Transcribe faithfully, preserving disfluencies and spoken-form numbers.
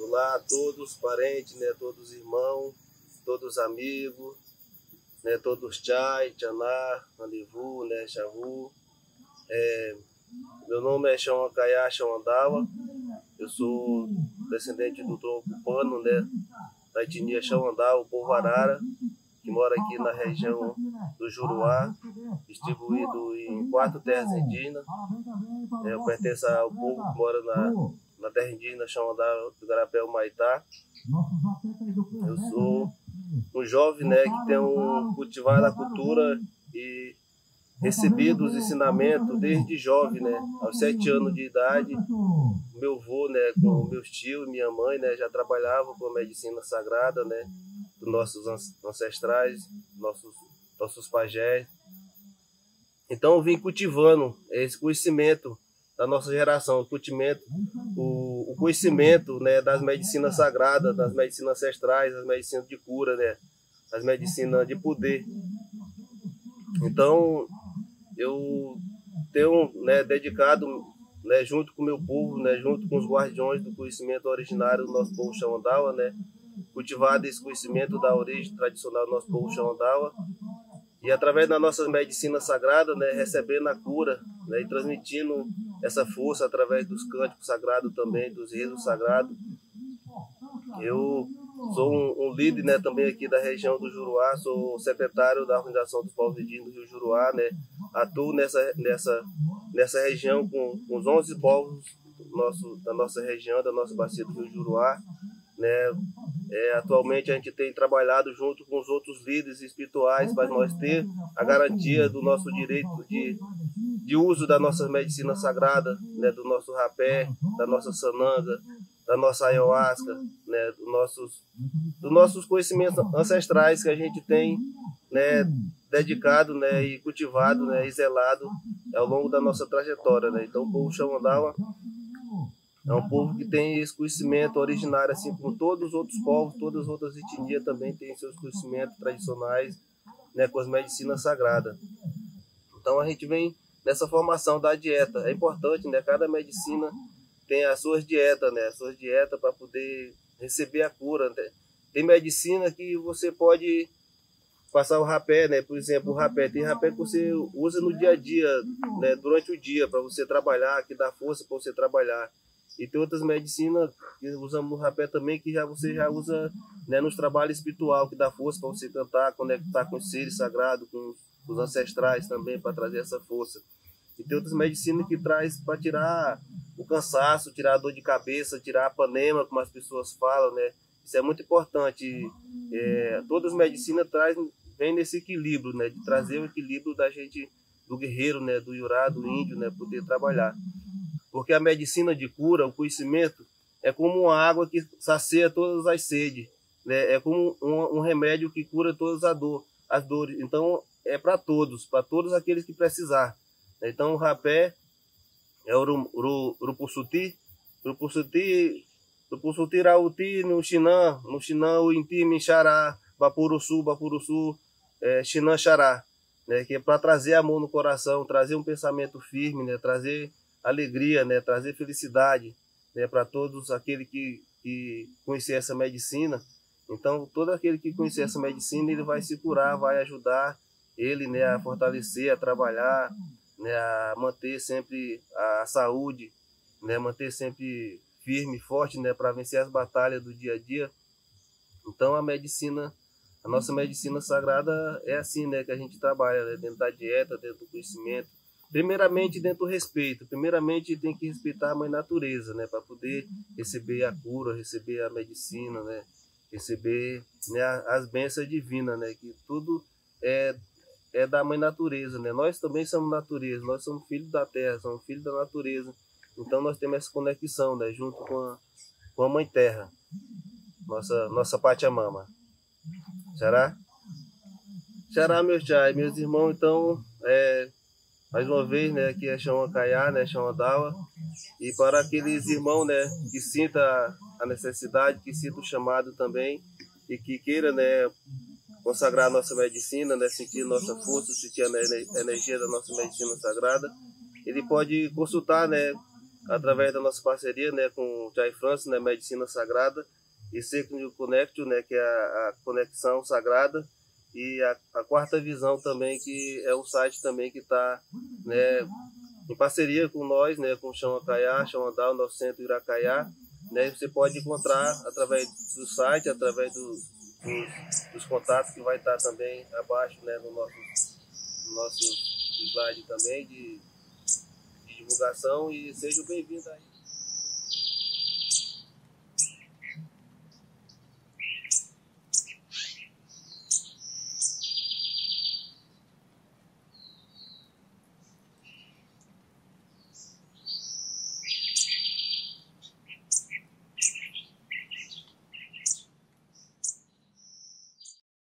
Olá a todos os parentes, né, todos os irmãos, todos os amigos, né, todos os Chai, Chaná, Andivu, né, Chavu. É, meu nome é Chão Acaiá, Chão Andawa. Eu sou descendente do tronco cubano, né, da etnia Chão Andawa, o povo Arara, que mora aqui na região do Juruá, distribuído em quatro terras indígenas. É, eu pertenço ao povo que mora na, na terra indígena Chão Andawa do Garapé Maitá. Eu sou um jovem, né, que tem um, cultivado a cultura e recebido os ensinamentos desde jovem, né, aos sete anos de idade. Meu avô, né, com meus tios e minha mãe, né, já trabalhavam com a medicina sagrada, né, dos nossos ancestrais, nossos, nossos pajés. Então eu vim cultivando esse conhecimento da nossa geração, o conhecimento, o, o conhecimento, né, das medicinas sagradas, das medicinas ancestrais, das medicinas de cura, né, das medicinas de poder. Então eu tenho, né, dedicado, né, junto com o meu povo, né, junto com os guardiões do conhecimento originário do nosso povo Chão Andawa, né, cultivado esse conhecimento da origem tradicional do nosso povo Chão Andawa, e através da nossa medicina sagrada, né, recebendo a cura, né, e transmitindo essa força através dos cânticos sagrados também, dos rezos sagrados. Eu sou um, um líder, né, também aqui da região do Juruá, sou secretário da Organização dos Povos Indígenas do Rio Juruá, né, atuo nessa, nessa, nessa região com, com os onze povos nosso, da nossa região, da nossa bacia do Rio Juruá, né. É, atualmente a gente tem trabalhado junto com os outros líderes espirituais para nós ter a garantia do nosso direito de, de uso da nossa medicina sagrada, né, do nosso rapé, da nossa sananga, da nossa ayahuasca, né, dos nossos, dos nossos conhecimentos ancestrais que a gente tem, né, dedicado, né, e cultivado, né, e zelado ao longo da nossa trajetória, né. Então o povo Chão Andawa é um povo que tem esse conhecimento originário, assim como todos os outros povos, todas as outras etnias também têm seus conhecimentos tradicionais, né, com as medicinas sagradas. Então a gente vem nessa formação da dieta. É importante, né, cada medicina tem as suas dietas, né, as suas dietas para poder receber a cura, né. Tem medicina que você pode passar o rapé, né, por exemplo, o rapé, tem rapé que você usa no dia a dia, né, durante o dia, para você trabalhar, que dá força para você trabalhar. E tem outras medicinas que usamos no rapé também, que já você já usa, né, nos trabalhos espiritual, que dá força para você cantar, conectar com os seres sagrados, com os ancestrais também, para trazer essa força. E tem outras medicinas que traz para tirar o cansaço, tirar a dor de cabeça, tirar a panema, como as pessoas falam, né? Isso é muito importante. É, todas as medicinas trazem, vem nesse equilíbrio, né, de trazer o equilíbrio da gente, do guerreiro, né, do Iorá, do índio, né, poder trabalhar. Porque a medicina de cura, o conhecimento, é como uma água que sacia todas as sedes, né? É como um, um remédio que cura todas as, dor, as dores. Então, é para todos, para todos aqueles que precisar. Então, o rapé é o Urupussuti, Urupussuti, Urupussuti Rauti no Xinã, no Xinã o Inti Minxará, Bapuruçu, Bapuruçu, é, Xinã Xará, né? Que é para trazer amor no coração, trazer um pensamento firme, né? Trazer alegria, né, trazer felicidade, né, para todos aqueles que, que conhecer essa medicina. Então, todo aquele que conhecer essa medicina, ele vai se curar, vai ajudar ele, né, a fortalecer, a trabalhar, né, a manter sempre a saúde, né, manter sempre firme, forte, né, para vencer as batalhas do dia a dia. Então, a medicina, a nossa medicina sagrada é assim, né, que a gente trabalha, né, dentro da dieta, dentro do conhecimento. Primeiramente dentro do respeito, primeiramente tem que respeitar a mãe natureza, né, para poder receber a cura, receber a medicina, né, receber, né, as bênçãos divinas, né, que tudo é, é da mãe natureza, né. Nós também somos natureza, nós somos filhos da terra, somos filhos da natureza, então nós temos essa conexão, né, junto com a, com a mãe terra, nossa, nossa Pachamama. Xará? Xará, meus chai, meus irmãos, então, é... mais uma vez, né, aqui é Chão Acaiá, né, Chão Andawa, e para aqueles irmãos, né, que sinta a necessidade, que sinta o chamado também, e que queira, né, consagrar a nossa medicina, né, sentir nossa força, sentir a energia da nossa medicina sagrada, ele pode consultar, né, através da nossa parceria, né, com o Chai France, né, Medicina Sagrada, e Second Connect, né, que é a, a conexão sagrada, e a, a Quarta Visão também, que é um site também que está, né, em parceria com nós, né, com o Chão Acaiá, Chão Andal, nosso centro Iracaiá, né, você pode encontrar através do site, através do, dos, dos contatos que vai estar também abaixo, né, no nosso, no nosso slide também de, de divulgação, e seja bem-vindo aí.